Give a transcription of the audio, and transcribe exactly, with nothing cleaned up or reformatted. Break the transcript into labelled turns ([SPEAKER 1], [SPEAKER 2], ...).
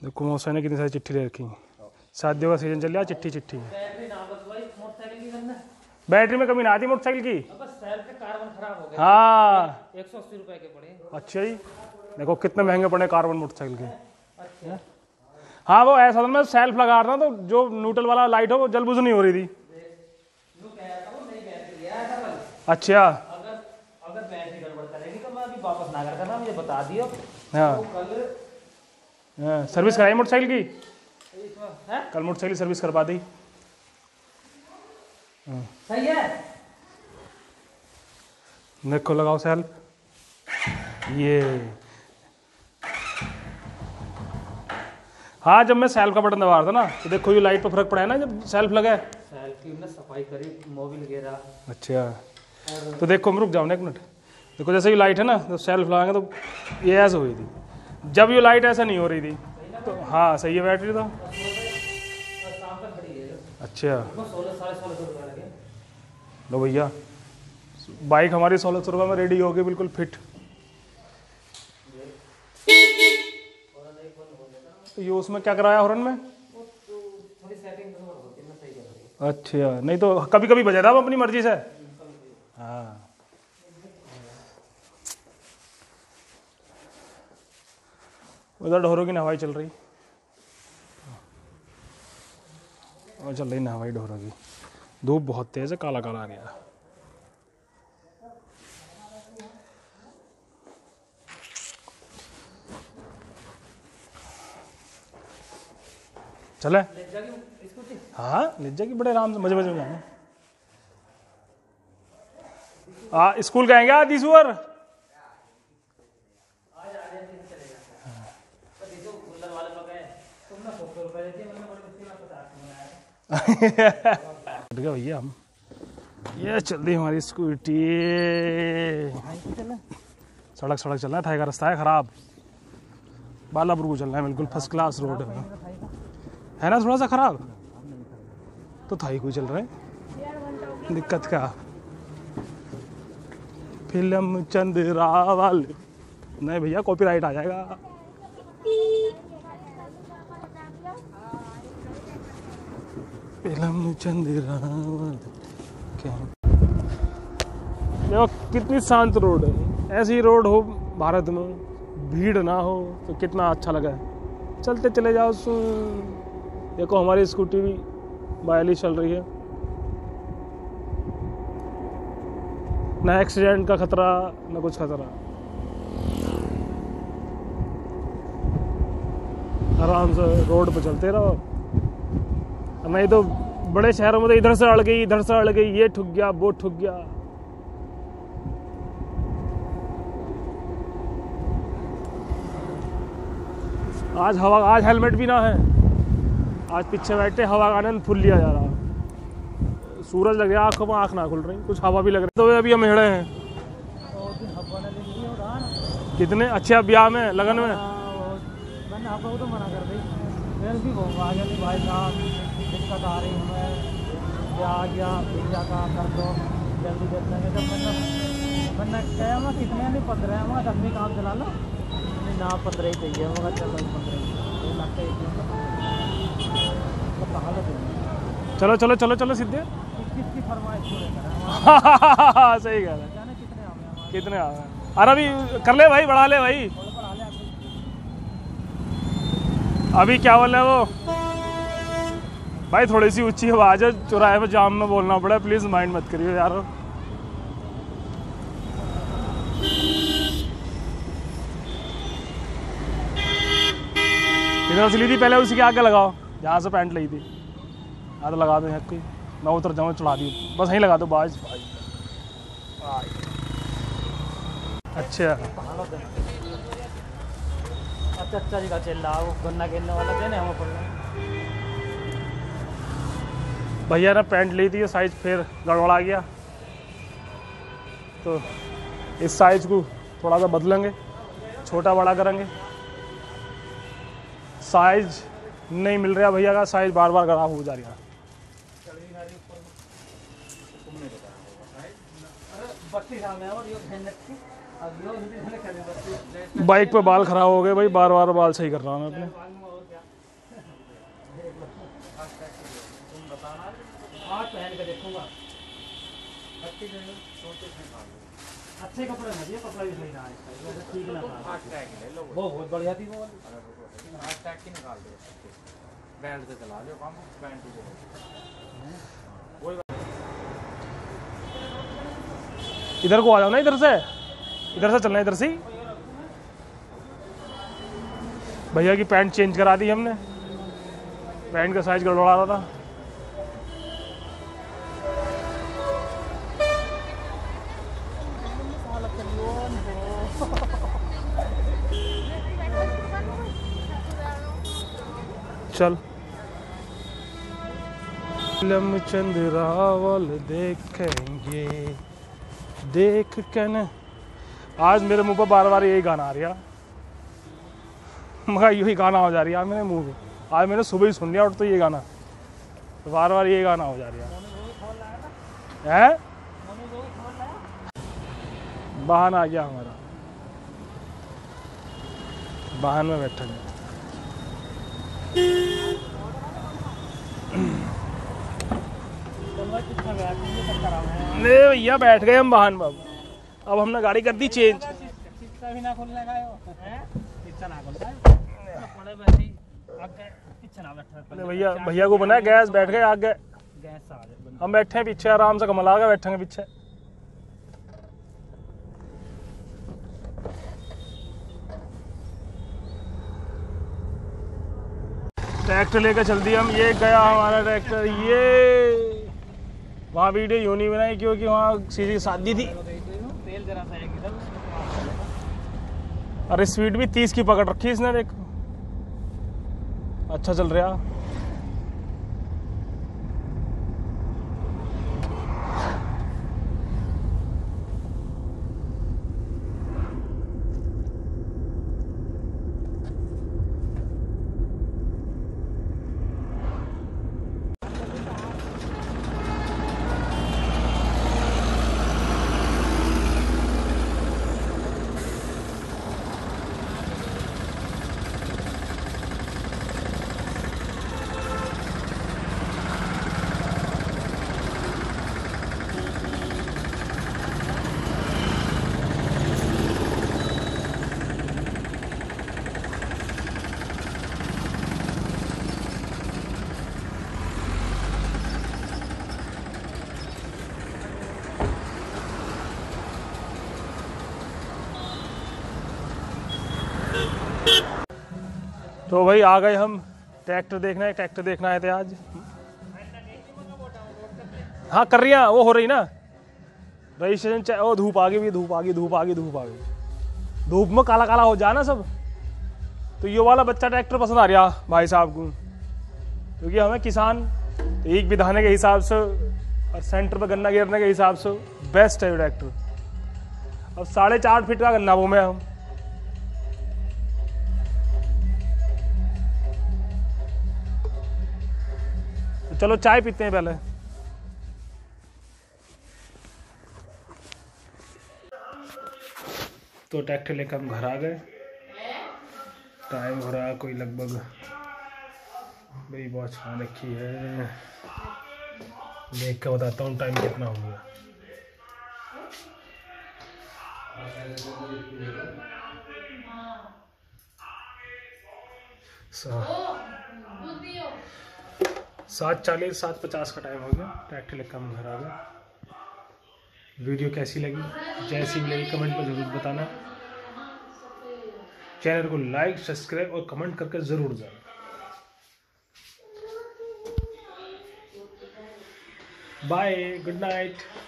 [SPEAKER 1] देखो मौसा ने कितनी सारी चिट्ठी ले रखी। शादियों का सीजन चल रहा है, चिट्ठी चिट्ठी। बैटरी में कमी ना आती मोटरसाइकिल की।
[SPEAKER 2] कार्बन खराब हो गया।
[SPEAKER 1] हाँ
[SPEAKER 2] एक सौ अस्सी रुपए के पड़े।
[SPEAKER 1] अच्छा जी, देखो कितने महंगे पड़े कार्बन मोटरसाइकिल के। अच्छा। हाँ वो ऐसा था, मैं सेल्फ लगा रहा था तो जो न्यूट्रल वाला लाइट हो वो जल बुझ नहीं हो रही थी। अच्छा
[SPEAKER 2] अगर अगर बैटरी गड़बड़ करेगी तो मैं अभी वापस ना कर करना, मुझे बता दियो।
[SPEAKER 1] हाँ,
[SPEAKER 2] तो कल
[SPEAKER 1] हाँ सर्विस कराई मोटरसाइकिल की।
[SPEAKER 2] है?
[SPEAKER 1] कल मोटरसाइकिल सर्विस करवा दी।
[SPEAKER 2] सही है।
[SPEAKER 1] देखो लगाओ सेल्फ। ये हाँ, जब मैं सेल्फ का बटन दबा रहा था ना तो देखो ये लाइट पर फर्क पड़ा है ना जब सेल्फ लगा है।
[SPEAKER 2] सेल्फ की हमने सफाई करी, मोबिल गिरा।
[SPEAKER 1] अच्छा तो देखो हम रुक जाओ ना एक मिनट। देखो जैसे ये लाइट है ना तो सेल्फ लगाएंगे तो ये ऐसे हुई थी, जब ये लाइट ऐसा नहीं हो रही थी तो हाँ सही है बैटरी तो। अच्छा लो भैया, बाइक हमारी सोलह सौ रुपये में रेडी हो गई बिल्कुल फिट। तो ये उसमें क्या कराया हॉर्न में? अच्छा, नहीं तो कभी कभी बजा था हम अपनी मर्जी से। हाँ उधर ढोरों की नहवाई चल रही, और चल रही नहवाई ढोरों की। धूप बहुत तेज है, काला काला आ गया। चले हाँ ले जाएगी बड़े आराम से, मजे मजे में जाएंगे। हाँ स्कूल गएंगे आदि सुअर। भैया हम ये चल रही हमारी स्कूटी। सड़क सड़क चलना है, थाई का रास्ता है खराब। बालापुर को चलना है, बिल्कुल फर्स्ट क्लास रोड है है ना, थोड़ा सा खराब तो थाई को चल रहे हैं। दिक्कत क्या? फिल्म चंद्रावल नहीं भैया, कॉपीराइट आ जाएगा। फिल्म चंद्रावल देखो कितनी शांत रोड है। ऐसी रोड हो भारत में, भीड़ ना हो तो कितना अच्छा लगा है। चलते चले जाओ। देखो हमारी स्कूटी भी बयालीस चल रही है, ना एक्सीडेंट का खतरा ना कुछ खतरा। आराम से रोड पर चलते रहो। नहीं तो बड़े शहरों में तो इधर से अड़ गई इधर से अड़ गई, ये ठुक गया वो ठुक गया। आज हवा, आज हेलमेट भी ना है, आज पीछे बैठे हवा का आनंद फुल लिया जा रहा। सूरज लग रहा, आंखों में आंख ना खुल रही, कुछ हवा भी लग रही। तो अभी हम हेड़े हैं कितने अच्छे ब्याह में लगन में।
[SPEAKER 2] तो मना कर दी भी भाई साहब दिक्कत आ रही हमें, ब्याह गया भैया का कर दो जल्दी दे देंगे। तो मैंने मैंने कहा मैं कितने नहीं पंद्रह है, मैं दसवीं काम चला लो नहीं ना, पंद्रह ही चाहिए। मैं चलो पंद्रह
[SPEAKER 1] चलो चलो चलो चलो सीधे।
[SPEAKER 2] किसकी फरमाइश पूरे करें?
[SPEAKER 1] सही कह रहे हैं। कितने आ गए? अरे अभी कर ले भाई, बढ़ा ले भाई। अभी क्या बोल रहे हैं वो भाई, थोड़ी सी ऊंची आवाज है, चौराहे पे जाम में बोलना पड़ा, प्लीज माइंड मत करिए यार। इधर से ली थी पहले, उसी के आगे लगाओ जहाँ से पैंट ली थी। हाँ तो लगा दो यहाँ कोई, मैं उतर जाऊँ चढ़ा दी बस, यहीं लगा दो बाज। अच्छा
[SPEAKER 2] अच्छा अच्छा जी का चल रहा वो गन्ना खेलने वाला देने हमें पड़ना।
[SPEAKER 1] भैया ने पैंट ली थी, साइज फिर गड़बड़ा गया तो इस साइज को थोड़ा सा बदलेंगे, छोटा बड़ा करेंगे। साइज नहीं मिल रहा भैया का, साइज बार बार खराब हो जा रहा है। बाइक पे बाल खराब हो गए भाई, बार बार बाल सही कर रहा हूँ मैं अपने।
[SPEAKER 2] तुम बताना, आज पहन के देखूंगा। अच्छे कपड़े में ये कपड़ा भी सही रहा है, ठीक ना था। वो बहुत बढ़िया थी वो वाली। निकाल दो बैंड से चला लो काम, बैंड
[SPEAKER 1] इधर को आ जाओ ना, इधर से इधर से चलना, इधर से। भैया की पैंट चेंज करा दी हमने, पैंट का साइज गड़बड़ा रहा था। चल फिल्म चंद्रावल देखेंगे देख के न। आज मेरे मुंह पर बार बार यही गाना आ रहा, मगर यही गाना हो जा रही है मेरे मुंह पे। आज मैंने सुबह ही सुन लिया उठ तो ये गाना, तो बार बार ये गाना हो जा रहा है। वाहन आ गया हमारा, वाहन में बैठा गया। नहीं भैया बैठ गए हम वाहन में। अब हमने गाड़ी कर दी चेंज। भैया भैया को बनाया गैस, बैठ गए आगे, हम बैठे हैं पीछे आराम से, कमला के बैठेंगे पीछे। ट्रैक्टर लेकर चल दिया हम। ये गया हमारा ट्रैक्टर। ये वहाँ वीडियो यूँ नहीं बनाई क्योंकि वहाँ सीधी शादी थी। अरे स्पीड भी तीस की पकड़ रखी इसने, देख अच्छा चल रहा। तो भाई आ गए हम ट्रैक्टर देखना है। ट्रैक्टर देखना आए थे आज। हाँ कर रही है, वो हो रही ना रजिस्ट्रेशन। वो धूप आ गई, धूप आ गई, धूप आ गई, धूप आ गई। धूप में काला काला हो जाना सब। तो ये वाला बच्चा ट्रैक्टर पसंद आ रहा भाई साहब को, क्योंकि हमें किसान एक बिधाने के हिसाब से और सेंटर पर गन्ना गिरने के हिसाब से बेस्ट है ट्रैक्टर। अब साढ़े चार फीट का गन्ना वो में हम। तो चलो चाय पीते हैं पहले। तो ट्रैक्टर लेकर हम घर आ गए। टाइम हो रहा कोई लगभग, मेरी वॉच कहाँ रखी है, देख कर बताता हूँ टाइम कितना हो गया। सात चालीस सात पचास का टाइम हो गया। ट्रैक्टर लेकर हम घर आ गए। वीडियो कैसी लगी, जैसी भी लगी कमेंट में ज़रूर बताना। चैनल को लाइक सब्सक्राइब और कमेंट करके ज़रूर जाना। Bye, good night.